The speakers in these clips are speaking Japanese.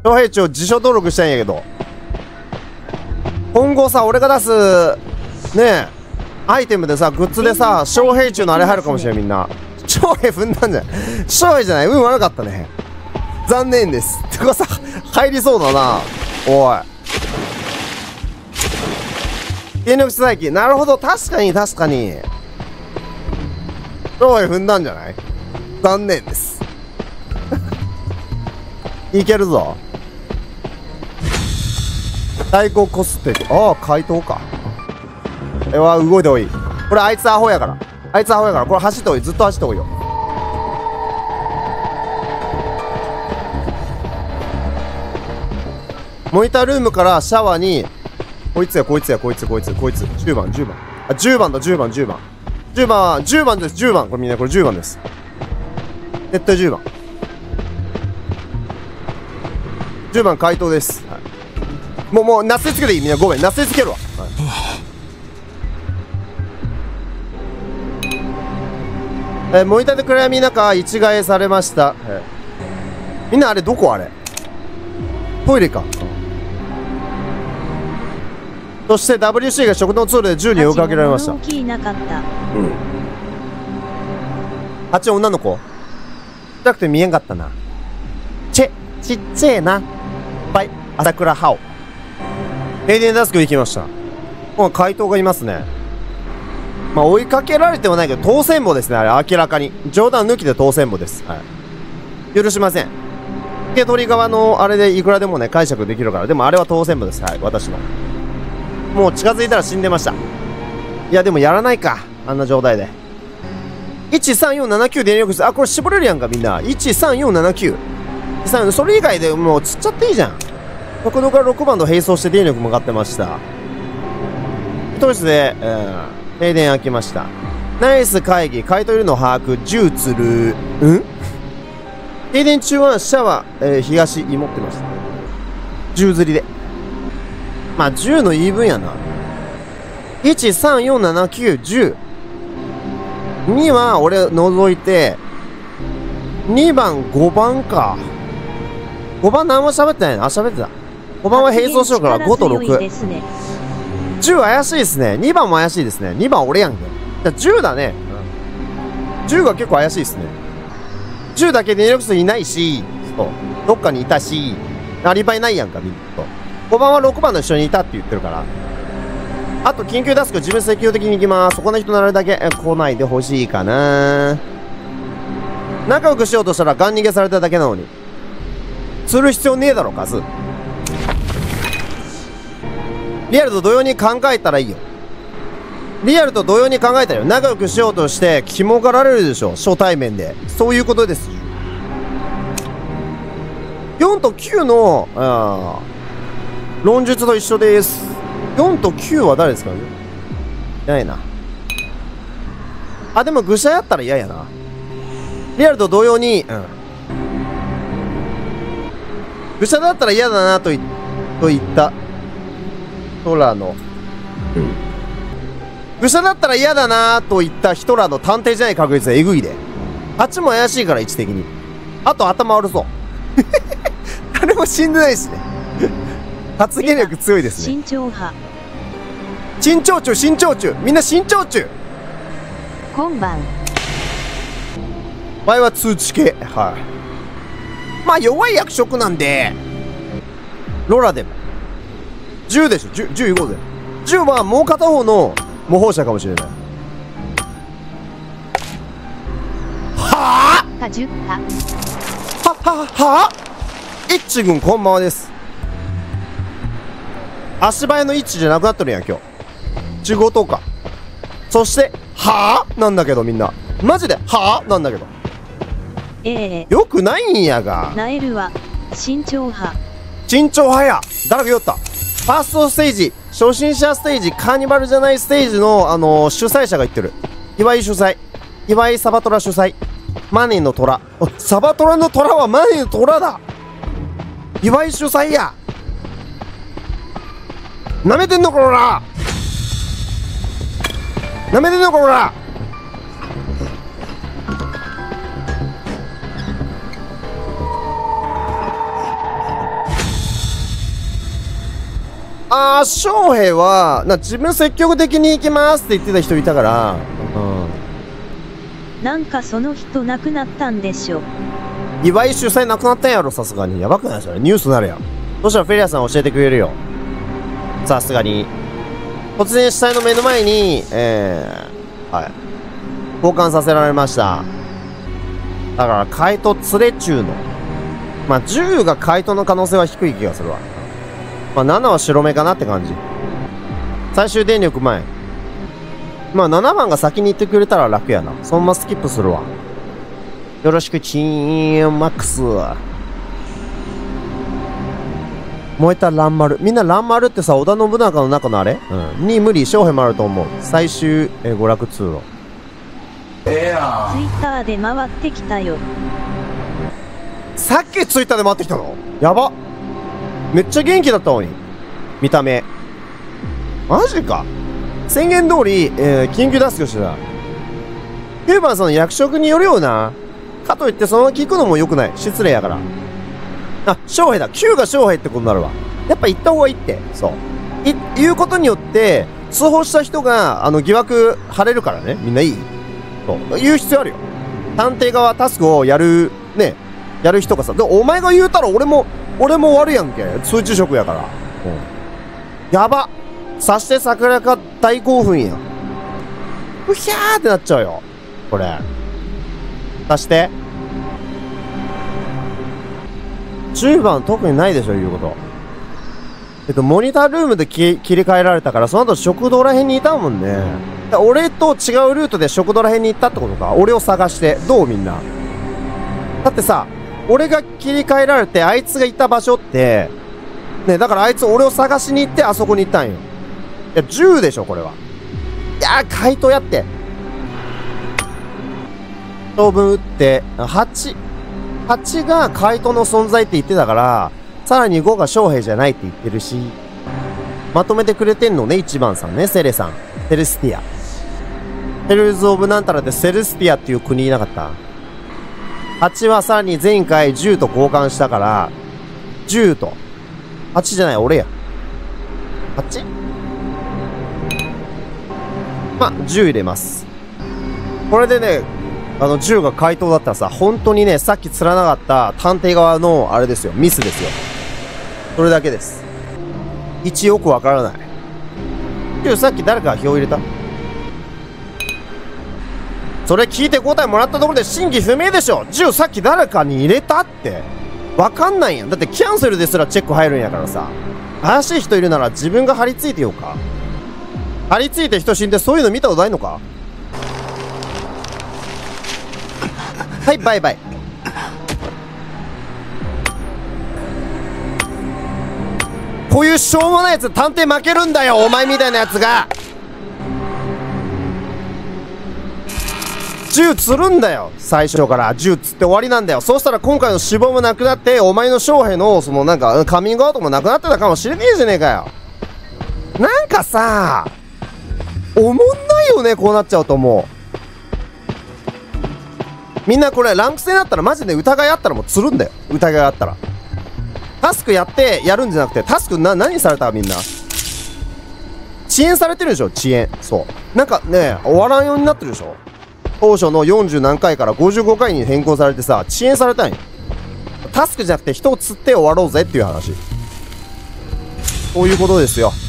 翔平町自称登録したいんやけど。今後さ、俺が出す、ねえ、アイテムでさ、グッズでさ、翔平中のあれ入るかもしれん、みんな。翔平踏んだんじゃない翔平じゃない、運悪かったね。残念です。てかさ、入りそうだな。おい。電力ストライキ。なるほど、確かに確かに。翔平踏んだんじゃない？残念です。いけるぞ。対抗コスペ。ああ、回答か。動いておい。これあいつアホやから。あいつアホやから。これ走っておい。ずっと走っておいよ。モニタールームからシャワーに、こいつや、こいつや、こいつ、こいつ、こいつ。10番、10番。あ、10番だ、10番、10番。10番、10番です、10番。これみんな、これ10番です。絶対10番。10番回答です。はい、もう、なすりつけていい？みんな、ごめん、なすりつけるわ。はい、モニターで暗闇の中、一概されました。みんな、あれ、どこあれ？トイレか。そして WC が食堂ツールで銃に追いかけられました。あっち女の子だくて見えんかったな。ちっちゃいな。バイ、朝倉ハオ。停電ダスク行きました。もう怪盗がいますね。まあ追いかけられてはないけど、当選簿ですね、あれ、明らかに。冗談抜きで当選簿です。はい。許しません。受け取り側のあれでいくらでもね、解釈できるから。でもあれは当選簿です。はい、私の。もう近づいたら死んでました。いや、でもやらないか。あんな状態で。13479電力室。あ、これ絞れるやんか、みんな。13479。それ以外でもう釣っちゃっていいじゃん。国道から6番と並走して電力向かってました。当日で、停電開きました。ナイス会議。買い取りの把握。銃釣る。停電中はシャワー、東に持ってました。銃釣りで。まあ、10の言い分やな。13479、10。2は俺除いて、2番、5番か。5番何も喋ってないな。あ、喋ってた。5番は並走しようから5と6。10怪しいですね。2番も怪しいですね。2番俺やんけ。じゃ10だね。10が結構怪しいですね。10だけ電力数いないし、そう。どっかにいたし、アリバイないやんか、みんなと。5番は6番の一緒にいたって言ってるから。あと、緊急ダスク自分積極的に行きます。そこの人なるだけ来ないでほしいかな。仲良くしようとしたらガン逃げされただけなのに。する必要ねえだろ、カズ。リアルと同様に考えたらいいよ。リアルと同様に考えたらよ。仲良くしようとして、キモがられるでしょ。初対面で。そういうことです。4と9の、論述と一緒です。4と9は誰ですかね。いないな。あ、でも愚者やったら嫌やな。リアルと同様に、愚者だったら嫌だなと言った。ヒトラーの。愚者だったら嫌だなと言ったヒトラーの探偵じゃない確率はえぐいで。あっちも怪しいから、位置的に。あと頭悪そう。誰も死んでないしね。発言力強いですね。 慎重派。 慎重中、慎重中。みんな慎重中。 今晩。 前は通知系。はい。まあ弱い役職なんで、ロラでも。10でしょ。10いこうぜ。10はもう片方の模倣者かもしれない。はぁはぁイッチ君こんばんはです。足早のイッチじゃなくなってるやん、今日。仕事か。そして、はぁなんだけどみんな。マジで、はぁなんだけど。よくないんやが。 ナエルは、慎重派。 慎重派や。誰か言おった。ファーストステージ、初心者ステージ、カーニバルじゃないステージの、主催者が言ってる。岩井主催。岩井サバトラ主催。マネーの虎。サバトラの虎はマネーの虎だ。岩井主催や。なめてんのこら。なめてんのこら。 あ、翔平は、自分積極的に行きますって言ってた人いたから、 なんかその人亡くなったんでしょ。 岩井主催なくなったんやろ、さすがに。やばくないそれ。ニュースになるやん。そしたらフェリアさん教えてくれるよ。さすがに。突然死体の目の前に、はい。交換させられました。だから、怪盗連れ中の。まあ、10が怪盗の可能性は低い気がするわ。まあ、7は白目かなって感じ。最終電力前。まあ、7番が先に行ってくれたら楽やな。そのままスキップするわ。よろしく、チーンマックス。燃えた蘭丸。みんな蘭丸ってさ、織田信長の中のあれに無理、翔平もあると思う。最終、娯楽通路。 ツイッターで回ってきたよ。 さっきツイッターで回ってきたの？やば。めっちゃ元気だったのに。見た目。マジか。宣言通り、緊急脱出してた。9番さんの役職によるよな。かといってそのまま聞くのも良くない。失礼やから。あ、翔平だ。9が翔平ってことになるわ。やっぱ行った方がいいって。そう。言うことによって、通報した人が、疑惑晴れるからね。みんないい？そう。言う必要あるよ。探偵側タスクをやる、ね。やる人がさ。で、お前が言うたら俺も終わるやんけ。通知職やから。やば。さして桜か大興奮やん。うひゃーってなっちゃうよ。これ。さして。10番特にないでしょ、言うこと。モニタールームで切り替えられたから、その後食堂ら辺にいたもんね。俺と違うルートで食堂ら辺に行ったってことか。俺を探して。どうみんな。だってさ、俺が切り替えられて、あいつがいた場所って、ね、だからあいつ俺を探しに行ってあそこに行ったんよ。いや、10でしょ、これは。いやー、回答やって。当分打って、8が怪盗の存在って言ってたから、さらに5が翔平じゃないって言ってるし、まとめてくれてんのね、1番さんね、セレさん。セレスティア。ヘルズ・オブ・なんたらでセレスティアっていう国いなかった。8はさらに前回10と交換したから、10と。8じゃない、俺や。8？ まあ、10入れます。これでね、10が回答だったらさ、本当にね、さっき釣らなかった探偵側の、あれですよ、ミスですよ。それだけです。1よくわからない。10さっき誰か票入れた？それ聞いて答えもらったところで真偽不明でしょ。10さっき誰かに入れたって。わかんないやん。だってキャンセルですらチェック入るんやからさ。怪しい人いるなら自分が張り付いてようか。張り付いて人死んでそういうの見たことないのか？はい、バイバイ。こういうしょうもないやつ探偵負けるんだよ、お前みたいなやつが。銃釣るんだよ、最初から銃釣って終わりなんだよ。そうしたら今回の死亡もなくなって、お前の翔平のそのなんかカミングアウトもなくなってたかもしれねえじゃねえかよ。なんかさ、おもんないよね、こうなっちゃうと思う。みんなこれランク戦だったらマジで疑いあったらもう釣るんだよ。疑いあったら。タスクやってやるんじゃなくて、タスク何されたみんな。遅延されてるでしょ、遅延。そう。なんかね、終わらんようになってるでしょ。当初の40何回から55回に変更されてさ、遅延されたんよ。タスクじゃなくて人を釣って終わろうぜっていう話。こういうことですよ。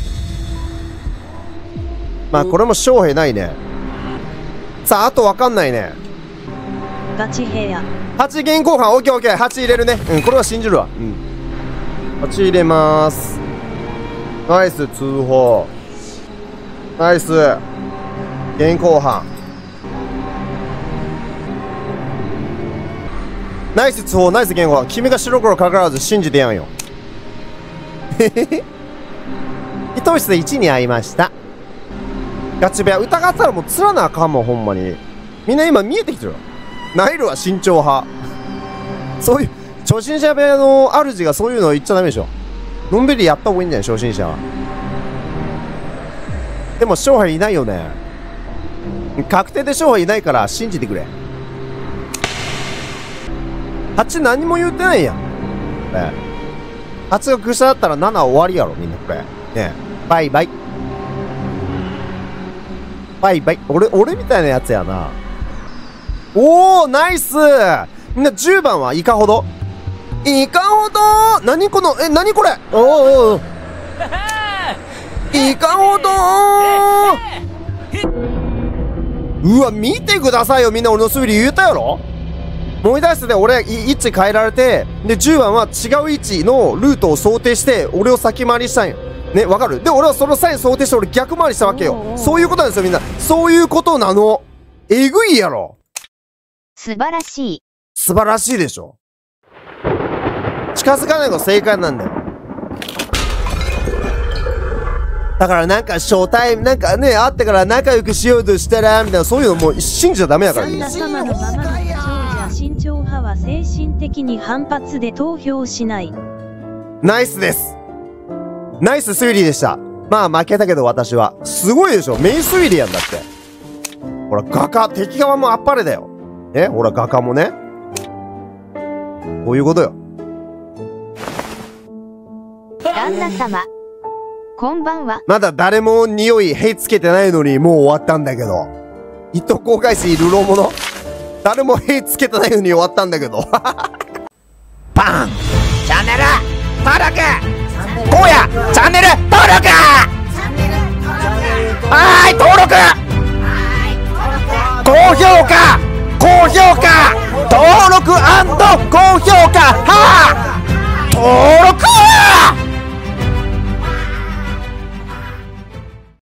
まあこれも翔平ないね。さあ、あとわかんないね。 ガチ部屋。 8現行犯、オッケーオッケー。8入れるね。うん、これは信じるわ。うん。8入れまーす。ナイス、通報。ナイス。現行犯。ナイス通報、ナイス現行犯。君が白黒かからず信じてやんよ。へへへ。伊藤室で1に会いました。ガチ部屋、疑ったらもう釣らなあかんもん、ほんまに。みんな今見えてきてるよ。ナイルは慎重派。そういう、初心者部屋の主がそういうの言っちゃダメでしょ。のんびりやった方がいいんじゃない初心者は。でも、勝敗いないよね。確定で勝敗いないから信じてくれ。8何も言ってないやん。8が愚者だったら7終わりやろ、みんなこれ。 ね、バイバイ。バイバイ。俺みたいなやつやな。おー、ナイス。みんな10番はいかほどいかほど何この、何これおー。いかほどうわ、見てくださいよ。みんな俺の滑り言うたやろ。思い出してて、俺、位置変えられて、で、10番は違う位置のルートを想定して、俺を先回りしたんよ。ね、わかる？で、俺はその際想定して、俺逆回りしたわけよ。そういうことなんですよ、みんな。そういうことなの。えぐいやろ。 素晴らしい。 素晴らしいでしょ。近づかないのが正解なんだよ。だからなんか初対、なんかね、会ってから仲良くしようとしたら、みたいな、そういうのもう信じちゃダメやから。 旦那様のままの長者慎重派は精神的に反発で投票しない。 ナイスです。ナイス推理でした。まあ負けたけど私は。すごいでしょ。メイン推理やんだって。ほら、画家、敵側もあっぱれだよ。ほら、画家もね。こういうことよ。 旦那様。こんばんは。 まだ誰も匂い、火つけてないのにもう終わったんだけど。一等航海士、流浪者誰も火つけてないのに終わったんだけど。パンチャンネル登録荒野チャンネル登録はーい、登録高評価高評価登録&高評価はー登録